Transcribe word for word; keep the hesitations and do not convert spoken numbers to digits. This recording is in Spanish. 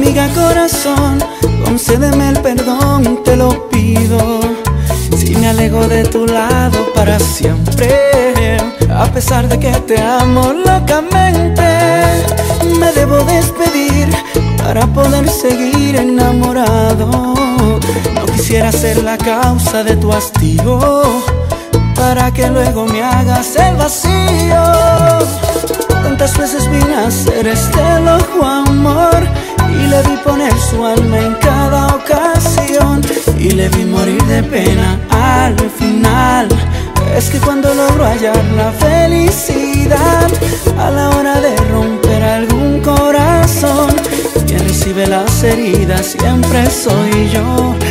amiga corazón, concédeme el perdón, te lo pido. Si me alejo de tu lado para siempre, a pesar de que te amo locamente, me debo despedir para poder seguir enamorado. No quisiera ser la causa de tu hastío, para que luego me hagas el vacío. Tantas veces vine a hacer este loco amor, y le vi poner su alma en cada ocasión, y le vi morir de pena al final. Es que cuando logro hallar la felicidad, a la hora de romper algún corazón, quien recibe las heridas siempre soy yo.